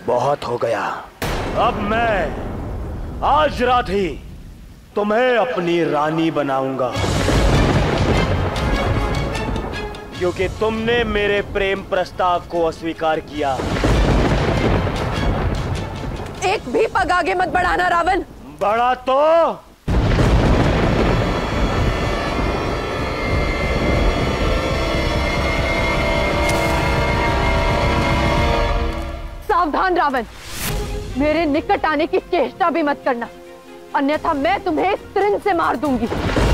बहुत हो गया। अब मैं आज रात ही तुम्हें अपनी रानी बनाऊंगा, क्योंकि तुमने मेरे प्रेम प्रस्ताव को अस्वीकार किया। एक भी पग आगे मत बढ़ाना रावण। बढ़ा तो सावधान रावण, मेरे निकट आने की चेष्टा भी मत करना, अन्यथा मैं तुम्हें इस तृण से मार दूंगी।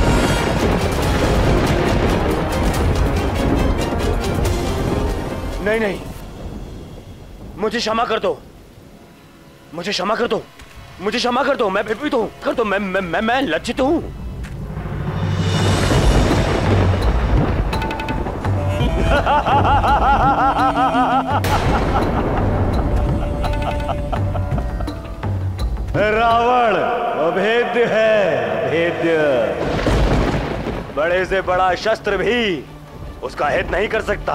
नहीं नहीं, मुझे क्षमा कर दो, मुझे क्षमा कर दो, मुझे क्षमा कर दो। मैं भयभीत हूं, कर दो। मैं लज्जित हूं। रावण अभेद्य है, अभेद्य। बड़े से बड़ा शस्त्र भी उसका हित नहीं कर सकता।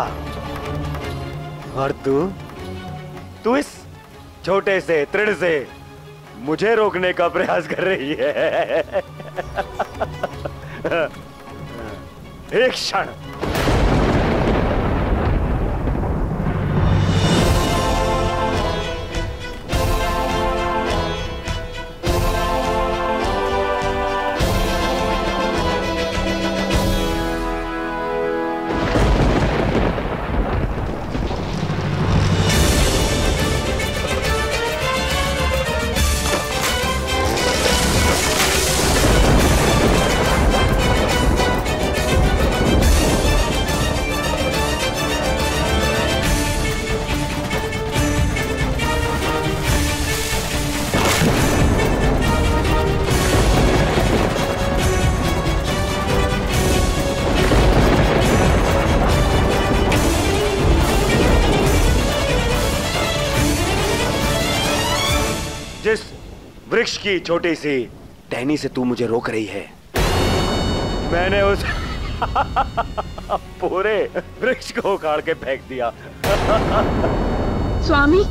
और तू इस छोटे से तृण से मुझे रोकने का प्रयास कर रही है। एक क्षण। जिस वृक्ष की छोटी सी टहनी से तू मुझे रोक रही है, मैंने उस पूरे वृक्ष को उखाड़ के फेंक दिया। स्वामी,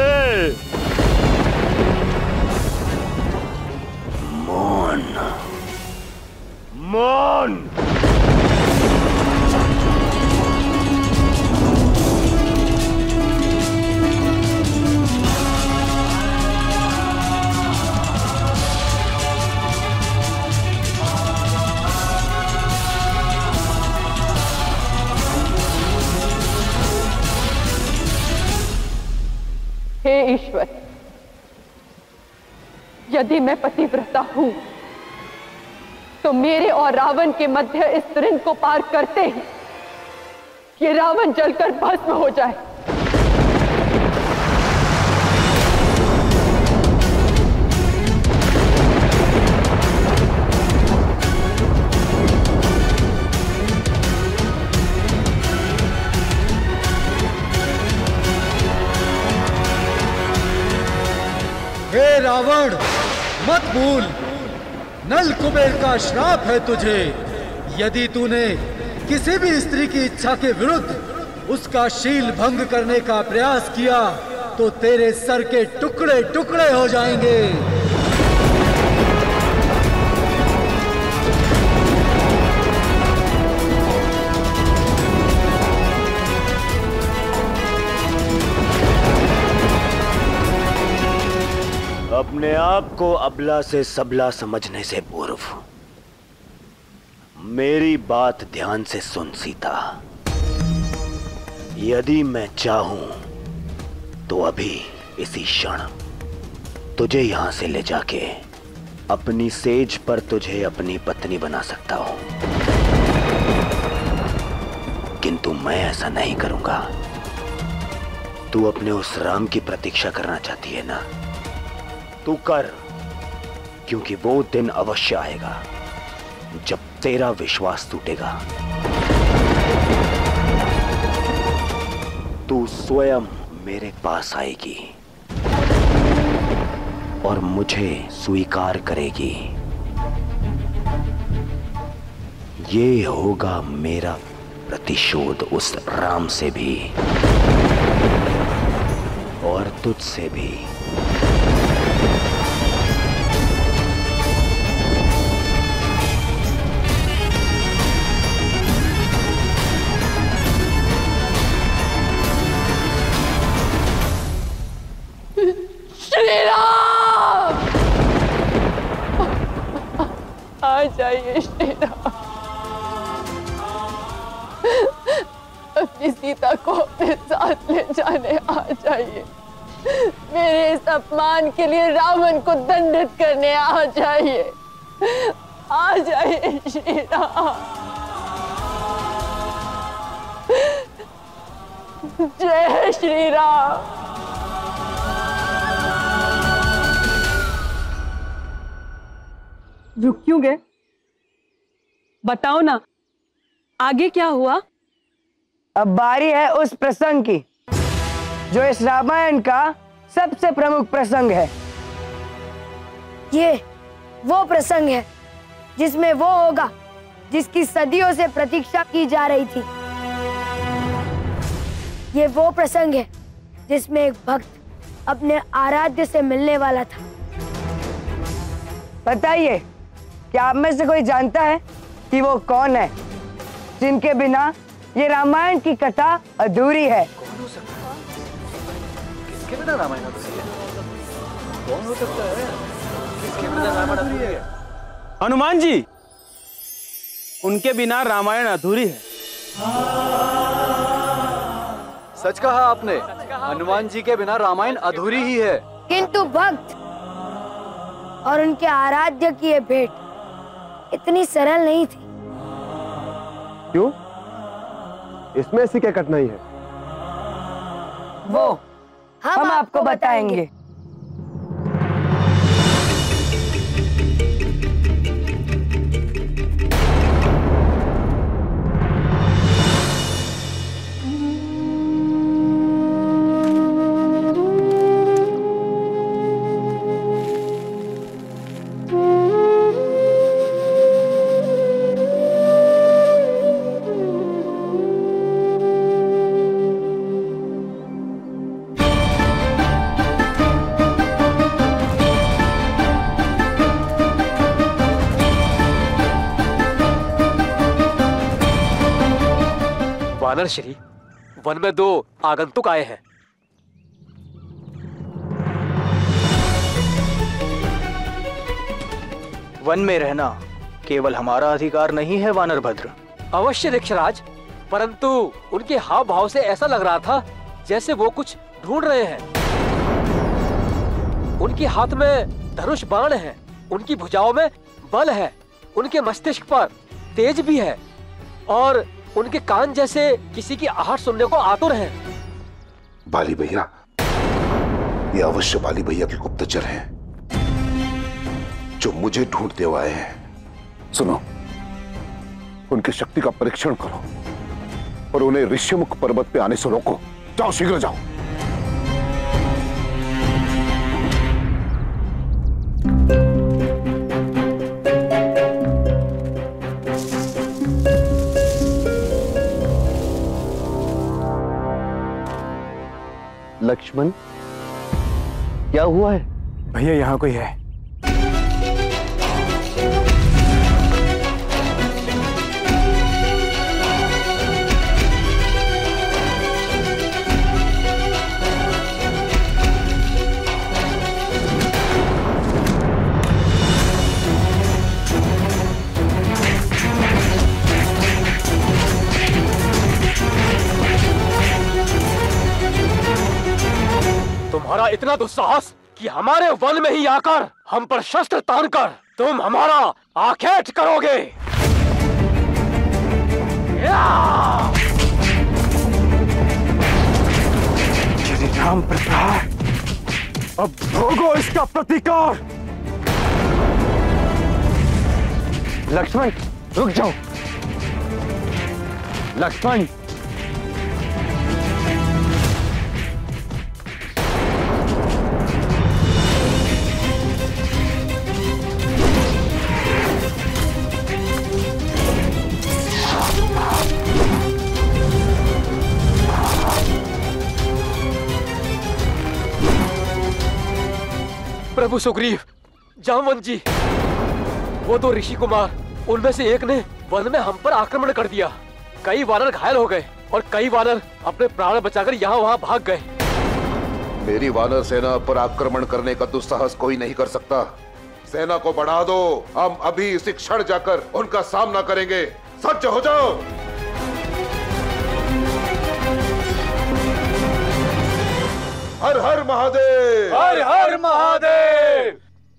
मौन, मौन। हे ईश्वर, यदि मैं पतिव्रता हूं तो मेरे और रावण के मध्य इस ऋण को पार करते ही ये रावण जलकर भस्म हो जाए। हे रावण, मत भूल, नल कुबेर का श्राप है तुझे। यदि तूने किसी भी स्त्री की इच्छा के विरुद्ध उसका शील भंग करने का प्रयास किया तो तेरे सर के टुकड़े टुकड़े हो जाएंगे। अपने आप को अबला से सबला समझने से पूर्व मेरी बात ध्यान से सुन सीता। यदि मैं चाहूं तो अभी इसी क्षण तुझे यहां से ले जाके अपनी सेज पर तुझे अपनी पत्नी बना सकता हूं, किंतु मैं ऐसा नहीं करूंगा। तू अपने उस राम की प्रतीक्षा करना चाहती है ना? तू कर, क्योंकि वो दिन अवश्य आएगा जब तेरा विश्वास टूटेगा। तू स्वयं मेरे पास आएगी और मुझे स्वीकार करेगी। ये होगा मेरा प्रतिशोध उस राम से भी। और तुझसे भी। श्री राम, आ जाइए श्री राम। अपनी सीता को अपने साथ ले जाने आ जाइए। मेरे इस अपमान के लिए रावण को दंडित करने आ जाइए। आ जाइए श्री राम। जय श्री राम। रुक क्यों गए? बताओ ना, आगे क्या हुआ? अब बारी है उस प्रसंग की जो इस रामायण का सबसे प्रमुख प्रसंग है। ये वो प्रसंग है जिसमें वो होगा जिसकी सदियों से प्रतीक्षा की जा रही थी। ये वो प्रसंग है जिसमें एक भक्त अपने आराध्य से मिलने वाला था। बताइए, क्या आप में से कोई जानता है कि वो कौन है जिनके बिना ये रामायण की कथा अधूरी है? कौन हो सकता है? किसके बिना रामायण अधूरी है? कौन हो सकता है? किसके बिना रामायण अधूरी है? हनुमान जी, उनके बिना रामायण अधूरी है। सच कहा आपने, हनुमान जी के बिना रामायण अधूरी ही है। किंतु भक्त और उनके आराध्य की ये भेंट इतनी सरल नहीं थी। क्यों? इसमें ऐसी क्या कठिनाई है? वो हम आपको बताएंगे। वानर श्री, वन में दो आगंतुक आए हैं। वन में रहना केवल हमारा अधिकार नहीं है वानर भद्र। अवश्य दक्षराज, परंतु उनके हाव भाव से ऐसा लग रहा था जैसे वो कुछ ढूंढ रहे हैं। उनके हाथ में धनुष बाण है, उनकी भुजाओं में बल है, उनके मस्तिष्क पर तेज भी है और उनके कान जैसे किसी की आहट सुनने को आतुर हैं। बाली भैया, ये अवश्य बाली भैया के गुप्तचर हैं जो मुझे ढूंढते हुए आए हैं। सुनो, उनकी शक्ति का परीक्षण करो और उन्हें ऋष्यमुख पर्वत पे आने से रोको। जाओ, शीघ्र जाओ। लक्ष्मण, क्या हुआ है? भैया, यहाँ कोई है। तुम्हारा इतना दुस्साहस कि हमारे वन में ही आकर हम पर शस्त्र तानकर तुम हमारा आखेट करोगे। श्री राम प्रसाद, अब भोगो इसका प्रतिकार। लक्ष्मण, रुक जाओ। लक्ष्मण, प्रभु सुग्रीव, जामवंत जी, वो दो ऋषि कुमार, उनमें से एक ने वन में हम पर आक्रमण कर दिया। कई वानर घायल हो गए और कई वानर अपने प्राण बचाकर यहाँ वहाँ भाग गए। मेरी वानर सेना पर आक्रमण करने का दुस्साहस कोई नहीं कर सकता। सेना को बढ़ा दो, हम अभी इसी क्षण जाकर उनका सामना करेंगे। सज्ज हो जाओ। हर हर महादेव, हर हर महादेव।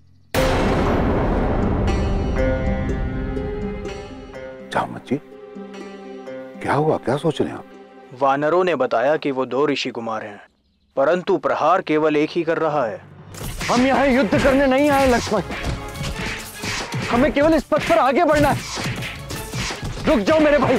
जामवंत जी, क्या हुआ, क्या सोच रहे हैं आप? वानरों ने बताया कि वो 2 ऋषि कुमार हैं, परंतु प्रहार केवल एक ही कर रहा है। हम यहाँ युद्ध करने नहीं आए लक्ष्मण, हमें केवल इस पथ पर आगे बढ़ना है। रुक जाओ मेरे भाई।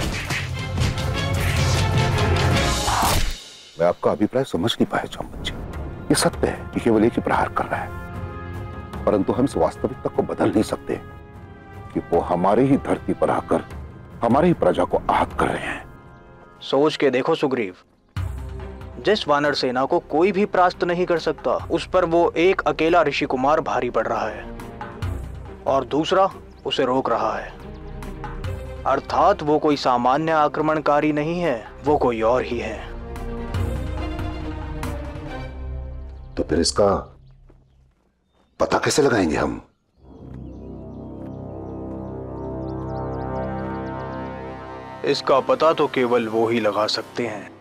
मैं आपका अभिप्राय समझ नहीं पाया जामवंत जी। ये सत्य है कि केवल एक ही प्रहार कर रहा है, परंतु हम इस वास्तविकता को बदल नहीं सकते कि वो हमारे ही धरती पर आकर हमारी प्रजा को आहत कर रहे हैं। सोच के देखो सुग्रीव, जिस वानर सेना को कोई भी परास्त नहीं कर सकता, उस पर वो एक अकेला ऋषि कुमार भारी पड़ रहा है और दूसरा उसे रोक रहा है। अर्थात वो कोई सामान्य आक्रमणकारी नहीं है, वो कोई और ही है। तो फिर इसका पता कैसे लगाएंगे हम? इसका पता तो केवल वो ही लगा सकते हैं